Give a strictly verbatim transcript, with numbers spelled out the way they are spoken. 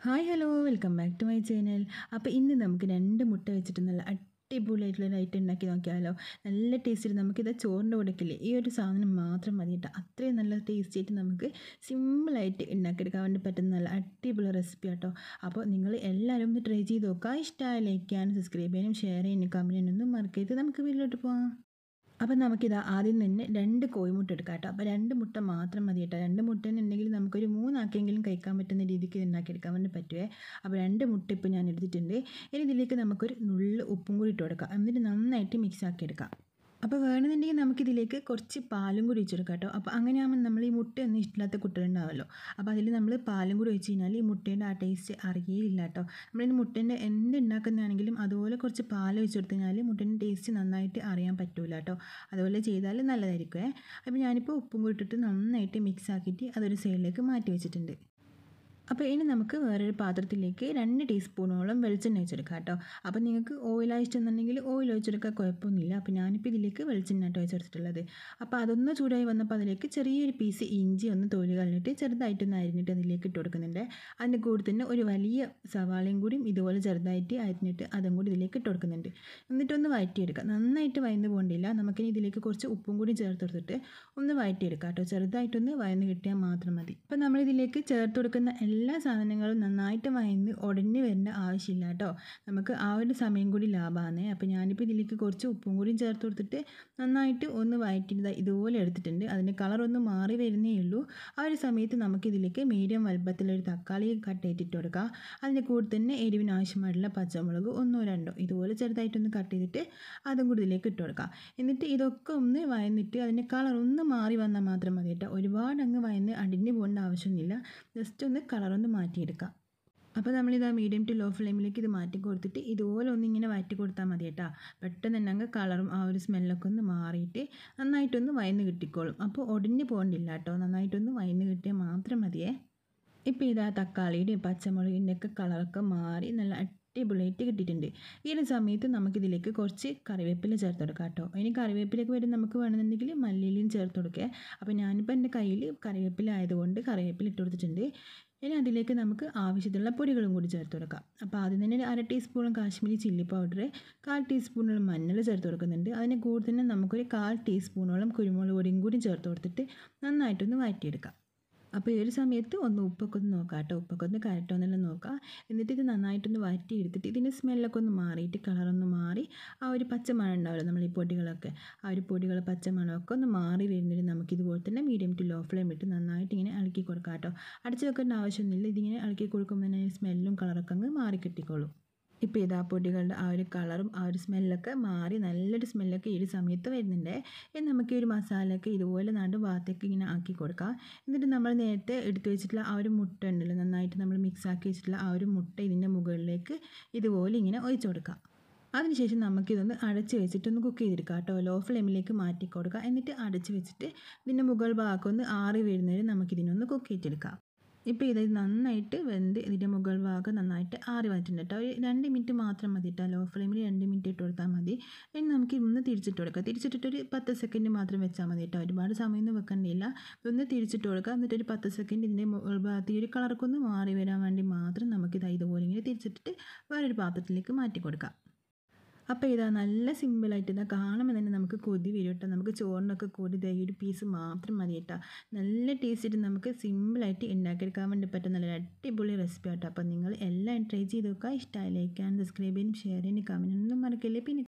Hi hello welcome back to my channel. അപ്പോൾ ഇന്ന് നമുക്ക് രണ്ട് മുട്ട വെച്ചിട്ട് നല്ല അടിപൊളിയായിട്ടുള്ള ഒരു ഐറ്റം ഉണ്ടാക്കി നോക്കിയാലോ. നല്ല ടേസ്റ്റിൽ നമുക്കിത് ചോറിൻ്റെ കൂടെക്കില്ലേ ഈ ഒരു സാധനം മാത്രം മതി കേട്ടോ. അത്രയും നല്ല ടേസ്റ്റി ആയിട്ട് നമുക്ക് സിമ്പിളായിട്ട് ഉണ്ടാക്കിയെടുക്കാൻ വേണ്ടി പറ്റുന്ന നല്ല അടിപൊളി റെസിപ്പി കേട്ടോ. അപ്പോൾ നിങ്ങൾ എല്ലാവരും ഒന്ന് ട്രൈ ചെയ്ത് നോക്കുക. ഇഷ്ടമായി ലൈക്ക് ചെയ്യാനും സബ്സ്ക്രൈബ് ചെയ്യാനും ഷെയർ ചെയ്യാനും കമൻറ്റ് ചെയ്യാനൊന്നും മറക്കരുത്. നമുക്ക് വീട്ടിലോട്ട് പോകാം. അപ്പോൾ നമുക്കിത് ആദ്യം തന്നെ രണ്ട് കോഴിമുട്ട എടുക്കാം കേട്ടോ. അപ്പോൾ രണ്ട് മുട്ട മാത്രം മതി കേട്ടോ. രണ്ട് മുട്ട ഉണ്ടെങ്കിൽ നമുക്കൊരു മൂന്നാക്കെങ്കിലും കഴിക്കാൻ പറ്റുന്ന രീതിക്ക് ഇത് ഉണ്ടാക്കിയെടുക്കാൻ വേണ്ടി പറ്റുമേ. അപ്പോൾ രണ്ട് മുട്ട ഇപ്പോൾ ഞാൻ എടുത്തിട്ടുണ്ട്. ഇനി ഇതിലേക്ക് നമുക്കൊരു നുള്ളു ഉപ്പും കൂടി ഇട്ട് കൊടുക്കാം. എന്നിട്ട് നന്നായിട്ട് മിക്സ് ആക്കി എടുക്കാം. അപ്പോൾ വേണമെന്നുണ്ടെങ്കിൽ നമുക്കിതിലേക്ക് കുറച്ച് പാലും കൂടി ഒഴിച്ച് കൊടുക്കാം കേട്ടോ. അപ്പോൾ അങ്ങനെയാകുമ്പോൾ നമ്മൾ ഈ മുട്ടയൊന്നും ഇഷ്ടമില്ലാത്ത കുട്ടികളുണ്ടാവുമല്ലോ. അപ്പോൾ അതിൽ നമ്മൾ പാലും കൂടി ഒഴിച്ച് കഴിഞ്ഞാൽ ഈ മുട്ടേൻ്റെ ആ ടേസ്റ്റ് അറിയേയില്ല കേട്ടോ. നമ്മളിനി മുട്ടേൻ്റെ എന്ത് ഉണ്ടാക്കുന്നതാണെങ്കിലും അതുപോലെ കുറച്ച് പാൽ ഒഴിച്ച് കൊടുത്തു കഴിഞ്ഞാൽ മുട്ടേൻ്റെ ടേസ്റ്റ് നന്നായിട്ട് അറിയാൻ പറ്റില്ല കേട്ടോ. അതുപോലെ ചെയ്താൽ നല്ലതായിരിക്കുമേ. അപ്പോൾ ഞാനിപ്പോൾ ഉപ്പും കൂടി ഇട്ടിട്ട് നന്നായിട്ട് മിക്സ് ആക്കിയിട്ട് അതൊരു സൈഡിലേക്ക് മാറ്റി വെച്ചിട്ടുണ്ട്. അപ്പോൾ ഇനി നമുക്ക് വേറൊരു പാത്രത്തിലേക്ക് രണ്ട് ടീസ്പൂണോളം വെളിച്ചെണ്ണ ഒഴിച്ചെടുക്കാം കേട്ടോ. അപ്പോൾ നിങ്ങൾക്ക് ഓയിലായി ഇഷ്ടമെന്നുണ്ടെങ്കിൽ ഓയിൽ ഒഴിച്ചെടുക്കാൻ കുഴപ്പമൊന്നുമില്ല. അപ്പോൾ ഞാനിപ്പോൾ ഇതിലേക്ക് വെളിച്ചെണ്ണ ആയിട്ട് ഒഴിച്ചെടുത്തിട്ടുള്ളത്. അപ്പോൾ അതൊന്ന് ചൂടായി വന്നപ്പോൾ അതിലേക്ക് ചെറിയൊരു പീസ് ഇഞ്ചി ഒന്ന് തൊലി കളഞ്ഞിട്ട് ചെറുതായിട്ടൊന്ന് അരിഞ്ഞിട്ട് അതിലേക്ക് ഇട്ട് കൊടുക്കുന്നുണ്ട്. അതിൻ്റെ കൂടെ തന്നെ ഒരു വലിയ സവാളയും കൂടിയും ഇതുപോലെ ചെറുതായിട്ട് അരിഞ്ഞിട്ട് അതും കൂടി ഇതിലേക്ക് ഇട്ട് കൊടുക്കുന്നുണ്ട്. എന്നിട്ടൊന്ന് വഴറ്റിയെടുക്കുക. നന്നായിട്ട് വഴന്ന് പോകണ്ടില്ല. നമുക്കിനി ഇതിലേക്ക് കുറച്ച് ഉപ്പും കൂടി ചേർത്ത് കൊടുത്തിട്ട് ഒന്ന് വഴറ്റിയെടുക്കാം കേട്ടോ. ചെറുതായിട്ടൊന്ന് വഴന്ന് കിട്ടിയാൽ മാത്രം മതി. അപ്പോൾ നമ്മളിതിലേക്ക് ചേർത്ത് കൊടുക്കുന്ന എല്ലാ സാധനങ്ങളും നന്നായിട്ട് വഴന്ന് ഉടഞ്ഞ് വരേണ്ട ആവശ്യമില്ല കേട്ടോ. നമുക്ക് ആ ഒരു സമയം കൂടി ലാഭമാണ്. അപ്പോൾ ഞാനിപ്പോൾ ഇതിലേക്ക് കുറച്ച് ഉപ്പും കൂടി ചേർത്ത് കൊടുത്തിട്ട് നന്നായിട്ട് ഒന്ന് വഴറ്റിയിട്ട് ഇതുപോലെ എടുത്തിട്ടുണ്ട്. അതിൻ്റെ കളറൊന്ന് മാറി വരുന്നേ ഉള്ളൂ. ആ ഒരു സമയത്ത് നമുക്കിതിലേക്ക് മീഡിയം വലുപ്പത്തിലൊരു തക്കാളി കട്ട് ചെയ്തിട്ട് കൊടുക്കുക. അതിൻ്റെ കൂടെ തന്നെ എരിവിന് ആവശ്യമായിട്ടുള്ള പച്ചമുളക് ഒന്നോ രണ്ടോ ഇതുപോലെ ചെറുതായിട്ടൊന്ന് കട്ട് ചെയ്തിട്ട് അതും കൂടി ഇതിലേക്ക് ഇട്ട് കൊടുക്കുക. എന്നിട്ട് ഇതൊക്കെ ഒന്ന് വഴന്നിട്ട് അതിൻ്റെ കളർ ഒന്ന് മാറി വന്നാൽ മാത്രം മതി കേട്ടോ. ഒരുപാട് അങ്ങ് വഴന്ന് അടിഞ്ഞു പോകേണ്ട ആവശ്യമൊന്നുമില്ല. ജസ്റ്റ് ഒന്ന് കളറൊന്ന് മാറ്റിയെടുക്കാം. അപ്പോൾ നമ്മളിത് ആ മീഡിയം ടു ലോ ഫ്ലെയിമിലേക്ക് ഇത് മാറ്റി കൊടുത്തിട്ട് ഇതുപോലെ ഒന്ന് ഇങ്ങനെ വഴറ്റി കൊടുത്താൽ മതി കേട്ടോ. പെട്ടെന്ന് തന്നെ അങ്ങ് കളറും ആ ഒരു സ്മെല്ലൊക്കെ ഒന്ന് മാറിയിട്ട് നന്നായിട്ടൊന്ന് വഴന്ന് കിട്ടിക്കോളും. അപ്പോൾ ഒടിഞ്ഞു പോകണ്ടില്ല കേട്ടോ. നന്നായിട്ടൊന്ന് വഴന്ന് കിട്ടിയാൽ മാത്രം മതിയേ. ഇപ്പോൾ ഇതാ തക്കാളിയുടെയും പച്ചമുളകിൻ്റെ ഒക്കെ കളറൊക്കെ മാറി നല്ല അടിപൊളിയായിട്ട് കിട്ടിയിട്ടുണ്ട്. ഈ ഒരു സമയത്ത് നമുക്കിതിലേക്ക് കുറച്ച് കറിവേപ്പില ചേർത്ത് കൊടുക്കാം കേട്ടോ. ഇനി കറിവേപ്പിലേക്ക് വരും നമുക്ക് വേണമെന്നുണ്ടെങ്കിൽ മല്ലിയിലയും ചേർത്ത് കൊടുക്കുക. അപ്പോൾ ഞാനിപ്പോൾ എൻ്റെ കയ്യിൽ കറിവേപ്പില ആയതുകൊണ്ട് കറിവേപ്പില ഇട്ട് കൊടുത്തിട്ടുണ്ട്. ഇനി അതിലേക്ക് നമുക്ക് ആവശ്യത്തിനുള്ള പൊടികളും കൂടി ചേർത്ത് കൊടുക്കാം. അപ്പോൾ ആദ്യം തന്നെ അര ടീസ്പൂൺ കാശ്മീരി ചില്ലി പൗഡർ, കാൽ ടീസ്പൂണോളം മഞ്ഞൾ ചേർത്ത് കൊടുക്കുന്നുണ്ട്. അതിന് കൂടെ തന്നെ നമുക്കൊരു കാൽ ടീസ്പൂണോളം കുരുമുളക് പൊടിയും കൂടി ചേർത്ത് കൊടുത്തിട്ട് നന്നായിട്ടൊന്ന് വഴറ്റിയെടുക്കാം. അപ്പോൾ ഈ ഒരു സമയത്ത് ഒന്ന് ഉപ്പൊക്കെ ഒന്ന് നോക്കാം കേട്ടോ. ഉപ്പൊക്കെ ഒന്ന് കറക്റ്റ് ഒന്നെല്ലാം നോക്കാം. എന്നിട്ട് ഇത് നന്നായിട്ടൊന്ന് വഴറ്റി എടുത്തിട്ട് ഇതിൻ്റെ സ്മെല്ലൊക്കെ ഒന്ന് മാറിയിട്ട് കളറൊന്ന് മാറി ആ ഒരു പച്ചമണം ഉണ്ടാവില്ല നമ്മൾ ഈ പൊടികളൊക്കെ ആ ഒരു പൊടികൾ പച്ചമണമൊക്കെ ഒന്ന് മാറി വരുന്നതിന് നമുക്കിതുപോലെ തന്നെ മീഡിയം ടു ലോ ഫ്ലെയിം ഇട്ട് നന്നായിട്ട് ഇങ്ങനെ ഇളക്കി കൊടുക്കാം കേട്ടോ. അടച്ചു വെക്കേണ്ട ആവശ്യമൊന്നുമില്ല. ഇതിങ്ങനെ ഇളക്കി കൊടുക്കുമ്പോൾ തന്നെ സ്മെല്ലും കളറൊക്കെ അങ്ങ് മാറി കിട്ടിക്കോളും. ഇപ്പോൾ ഇതാ പൊടികളുടെ ആ ഒരു കളറും ആ ഒരു സ്മെല്ലൊക്കെ മാറി നല്ലൊരു സ്മെല്ലൊക്കെ ഈ ഒരു സമയത്ത് വരുന്നുണ്ട്. ഇനി നമുക്ക് ഈ ഒരു മസാലയൊക്കെ ഇതുപോലെ നാട് ഭാഗത്തേക്ക് ഇങ്ങനെ ആക്കി കൊടുക്കാം. എന്നിട്ട് നമ്മൾ നേരത്തെ എടുത്തു വെച്ചിട്ടുള്ള ആ ഒരു മുട്ട ഉണ്ടല്ലോ, നന്നായിട്ട് നമ്മൾ മിക്സ് ആക്കി വെച്ചിട്ടുള്ള ആ ഒരു മുട്ട ഇതിൻ്റെ മുകളിലേക്ക് ഇതുപോലെ ഇങ്ങനെ ഒഴിച്ചു കൊടുക്കാം. അതിനുശേഷം നമുക്കിതൊന്ന് അടച്ച് വെച്ചിട്ടൊന്ന് കുക്ക് ചെയ്തെടുക്കാം കേട്ടോ. ലോ ഫ്ലെയിമിലേക്ക് മാറ്റി കൊടുക്കുക. എന്നിട്ട് അടച്ച് വെച്ചിട്ട് ഇതിൻ്റെ മുകൾ ഭാഗം ഒന്ന് ആറി വരുന്നവരെ നമുക്കിതിനൊന്ന് കുക്ക് ചെയ്തെടുക്കാം. ഇപ്പോൾ ഇത് നന്നായിട്ട് വെന്ത് ഇതിൻ്റെ മുകൾ ഭാഗം നന്നായിട്ട് ആറി വന്നിട്ടുണ്ട് കേട്ടോ. ഒരു രണ്ട് മിനിറ്റ് മാത്രം മതി കേട്ടോ. ലോ ഫ്ലെയിമിൽ രണ്ട് മിനിറ്റ് ഇട്ട് കൊടുത്താൽ മതി. ഇനി നമുക്ക് ഇന്ന് തിരിച്ചിട്ട് കൊടുക്കാം. തിരിച്ചിട്ടിട്ടൊരു പത്ത് സെക്കൻഡ് മാത്രം വെച്ചാൽ മതി കേട്ടോ. ഒരുപാട് സമയമൊന്നും വെക്കേണ്ടിയില്ല. ഇതൊന്ന് തിരിച്ചിട്ട് കൊടുക്കുക. എന്നിട്ടൊരു പത്ത് സെക്കൻഡ് ഇതിൻ്റെ മുകൾ ഭാഗത്ത് ഈ ഒരു കളറൊക്കെ ഒന്ന് മാറി വരാൻ വേണ്ടി മാത്രം നമുക്കിത് ഇതുപോലെ ഇങ്ങനെ തിരിച്ചിട്ടിട്ട് വേറൊരു പാത്രത്തിലേക്ക് മാറ്റി കൊടുക്കാം. അപ്പോൾ ഇതാ നല്ല സിമ്പിളായിട്ട് ഇതാ കാണുമ്പോൾ തന്നെ നമുക്ക് കൊതി വരും കേട്ടോ. നമുക്ക് ചോറിനൊക്കെ കൂടി ഇതാ ഈ ഒരു പീസ് മാത്രം മതി കേട്ടോ. നല്ല ടേസ്റ്റിട്ട് നമുക്ക് സിമ്പിളായിട്ട് ഉണ്ടാക്കിയെടുക്കാൻ വേണ്ടി പറ്റുന്ന നല്ല അടിപൊളി റെസിപ്പി കേട്ടോ. അപ്പോൾ നിങ്ങൾ എല്ലാം ട്രൈ ചെയ്ത് നോക്കുക. ഇഷ്ടമായി ലൈക്ക് ആൻഡ് സബ്സ്ക്രൈബ് ചെയ്യാനും ഷെയർ ചെയ്യാനും കമൻറ്റ് ഒന്നും മറക്കില്ലേ. പിന്നെ